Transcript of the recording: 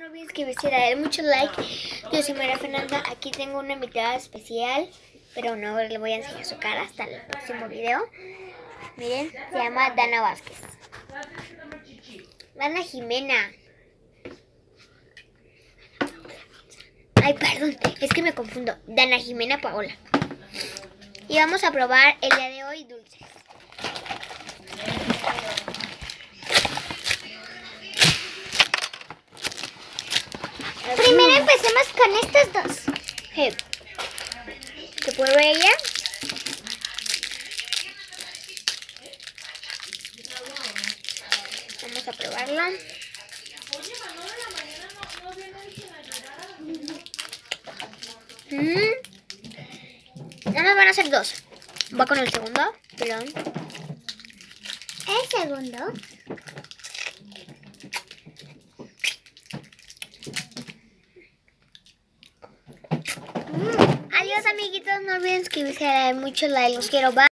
no olviden suscribirse y darle mucho like. Yo soy María Fernanda, aquí tengo una invitada especial, pero no le voy a enseñar su cara hasta el próximo video. Miren, se llama Dana Vázquez. Dana Jimena. Ay, perdón, es que me confundo. Dana Jimena Paola. Y vamos a probar el día de hoy dulces. Primero empecemos con estos dos. Hey, ¿qué pruebe ella? Vamos a probarla. Nada más van a ser dos. Va con el segundo, perdón. El segundo. Adiós, amiguitos. No olviden suscribirse, darle mucho like. Los quiero. Bye.